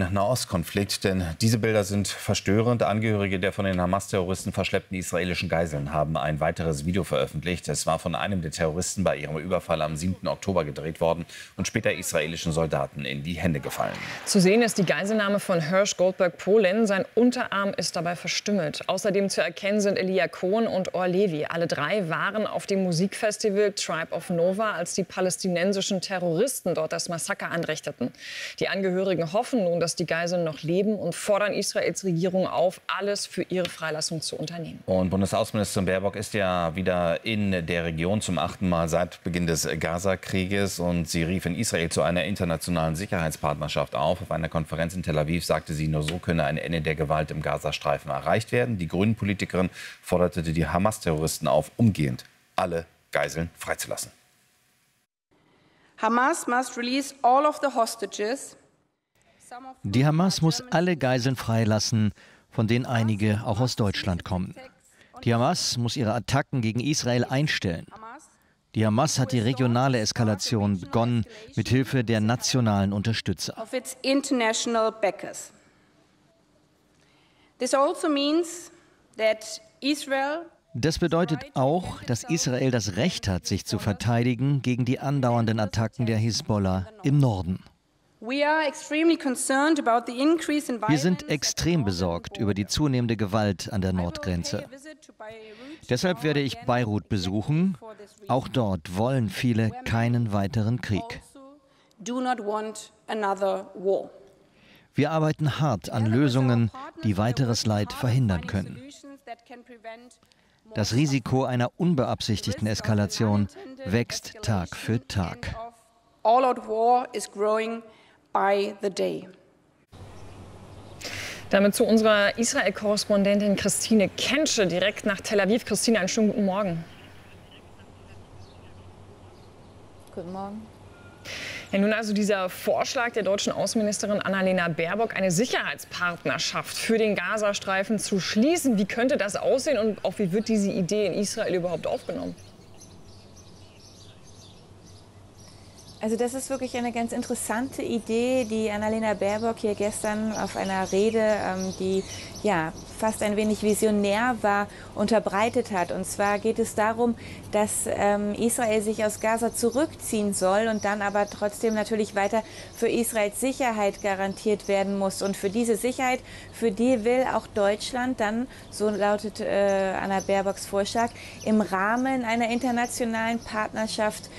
Nahostkonflikt, denn diese Bilder sind verstörend. Angehörige der von den Hamas-Terroristen verschleppten israelischen Geiseln haben ein weiteres Video veröffentlicht. Es war von einem der Terroristen bei ihrem Überfall am 7. Oktober gedreht worden und später israelischen Soldaten in die Hände gefallen. Zu sehen ist die Geiselnahme von Hersh Goldberg Polin. Sein Unterarm ist dabei verstümmelt. Außerdem zu erkennen sind Elia Cohen und Or Levi. Alle drei waren auf dem Musikfestival Tribe of Nova, als die palästinensischen Terroristen dort das Massaker anrichteten. Die Angehörigen hoffen nun, dass die Geiseln noch leben und fordern Israels Regierung auf, alles für ihre Freilassung zu unternehmen. Und Bundesaußenministerin Baerbock ist ja wieder in der Region zum 8. Mal seit Beginn des Gaza-Krieges. Und sie rief in Israel zu einer internationalen Sicherheitspartnerschaft auf. Auf einer Konferenz in Tel Aviv sagte sie, nur so könne ein Ende der Gewalt im Gazastreifen erreicht werden. Die Grünen-Politikerin forderte die Hamas-Terroristen auf, umgehend alle Geiseln freizulassen. Hamas must release all of the hostages. Die Hamas muss alle Geiseln freilassen, von denen einige auch aus Deutschland kommen. Die Hamas muss ihre Attacken gegen Israel einstellen. Die Hamas hat die regionale Eskalation begonnen, mit Hilfe der nationalen Unterstützer. Das bedeutet auch, dass Israel das Recht hat, sich zu verteidigen gegen die andauernden Attacken der Hisbollah im Norden. Wir sind extrem besorgt über die zunehmende Gewalt an der Nordgrenze. Deshalb werde ich Beirut besuchen. Auch dort wollen viele keinen weiteren Krieg. Wir arbeiten hart an Lösungen, die weiteres Leid verhindern können. Das Risiko einer unbeabsichtigten Eskalation wächst Tag für Tag. Damit zu unserer Israel-Korrespondentin Christine Kensche direkt nach Tel Aviv. Christine, einen schönen guten Morgen. Guten Morgen. Ja, nun also dieser Vorschlag der deutschen Außenministerin Annalena Baerbock, eine Sicherheitspartnerschaft für den Gazastreifen zu schließen. Wie könnte das aussehen und auch wie wird diese Idee in Israel überhaupt aufgenommen? Also das ist wirklich eine ganz interessante Idee, die Annalena Baerbock hier gestern auf einer Rede, die ja fast ein wenig visionär war, unterbreitet hat. Und zwar geht es darum, dass Israel sich aus Gaza zurückziehen soll und dann aber trotzdem natürlich weiter für Israels Sicherheit garantiert werden muss. Und für diese Sicherheit, für die will auch Deutschland dann, so lautet Anna Baerbocks Vorschlag, im Rahmen einer internationalen Partnerschaft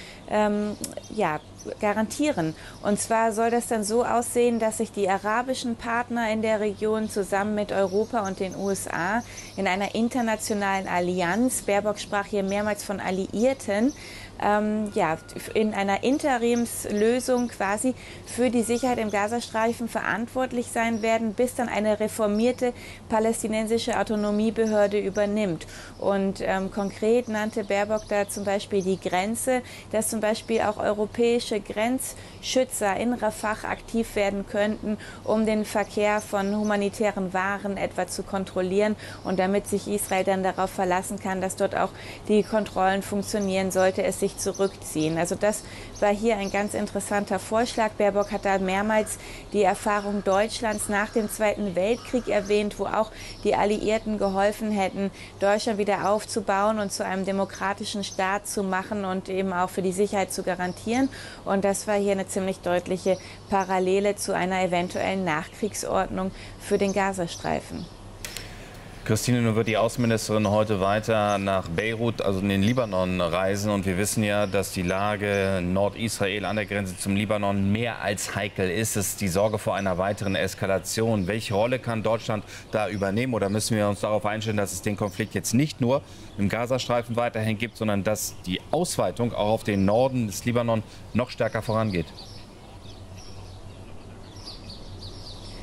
garantieren. Und zwar soll das dann so aussehen, dass sich die arabischen Partner in der Region zusammen mit Europa und den USA in einer internationalen Allianz, Baerbock sprach hier mehrmals von Alliierten, in einer Interimslösung quasi für die Sicherheit im Gazastreifen verantwortlich sein werden, bis dann eine reformierte palästinensische Autonomiebehörde übernimmt. Und konkret nannte Baerbock da zum Beispiel die Grenze, dass zum Beispiel auch europäische Grenzschützer in Rafah aktiv werden könnten, um den Verkehr von humanitären Waren etwa zu kontrollieren und damit sich Israel dann darauf verlassen kann, dass dort auch die Kontrollen funktionieren, sollte es sich zurückziehen. Also das war hier ein ganz interessanter Vorschlag. Baerbock hat da mehrmals die Erfahrung Deutschlands nach dem Zweiten Weltkrieg erwähnt, wo auch die Alliierten geholfen hätten, Deutschland wieder aufzubauen und zu einem demokratischen Staat zu machen und eben auch für die Sicherheit zu garantieren. Und das war hier eine ziemlich deutliche Parallele zu einer eventuellen Nachkriegsordnung für den Gazastreifen. Christine, nun wird die Außenministerin heute weiter nach Beirut, also in den Libanon, reisen. Und wir wissen ja, dass die Lage Nordisrael an der Grenze zum Libanon mehr als heikel ist. Es ist die Sorge vor einer weiteren Eskalation. Welche Rolle kann Deutschland da übernehmen? Oder müssen wir uns darauf einstellen, dass es den Konflikt jetzt nicht nur im Gazastreifen weiterhin gibt, sondern dass die Ausweitung auch auf den Norden des Libanon noch stärker vorangeht?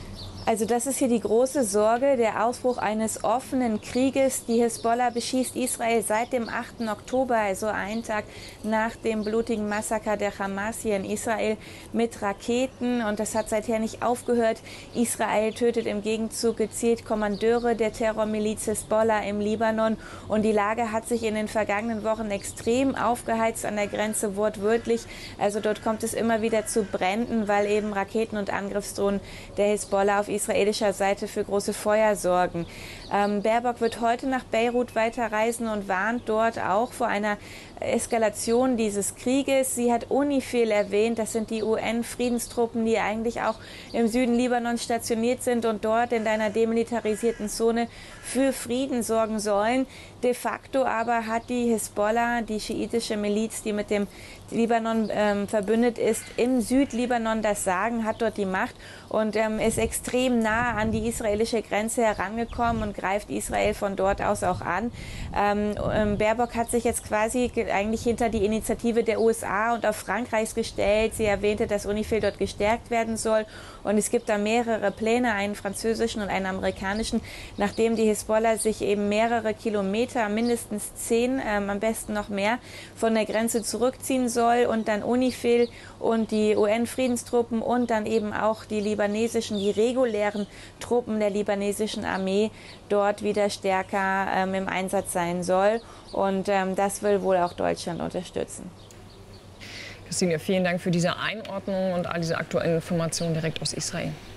Also das ist hier die große Sorge, der Ausbruch eines offenen Krieges. Die Hisbollah beschießt Israel seit dem 8. Oktober, also einen Tag nach dem blutigen Massaker der Hamas hier in Israel, mit Raketen. Und das hat seither nicht aufgehört. Israel tötet im Gegenzug gezielt Kommandeure der Terrormiliz Hisbollah im Libanon. Und die Lage hat sich in den vergangenen Wochen extrem aufgeheizt an der Grenze, wortwörtlich. Also dort kommt es immer wieder zu Bränden, weil eben Raketen und Angriffsdrohnen der Hisbollah auf israelischer Seite für große Feuer sorgen. Baerbock wird heute nach Beirut weiterreisen und warnt dort auch vor einer Eskalation dieses Krieges. Sie hat UNIFIL erwähnt, das sind die UN-Friedenstruppen, die eigentlich auch im Süden Libanon stationiert sind und dort in einer demilitarisierten Zone für Frieden sorgen sollen. De facto aber hat die Hisbollah, die schiitische Miliz, die mit dem Libanon verbündet ist, im Südlibanon das Sagen, hat dort die Macht und ist extrem nah an die israelische Grenze herangekommen und greift Israel von dort aus auch an. Baerbock hat sich jetzt quasi eigentlich hinter die Initiative der USA und auch Frankreichs gestellt. Sie erwähnte, dass UNIFIL dort gestärkt werden soll. Und es gibt da mehrere Pläne, einen französischen und einen amerikanischen, nachdem die Hisbollah sich eben mehrere Kilometer, mindestens 10, am besten noch mehr, von der Grenze zurückziehen soll und dann UNIFIL und die UN-Friedenstruppen und dann eben auch die regulären Truppen der libanesischen Armee dort wieder stärker im Einsatz sein soll. Und das will wohl auch Deutschland unterstützen. Christine, vielen Dank für diese Einordnung und all diese aktuellen Informationen direkt aus Israel.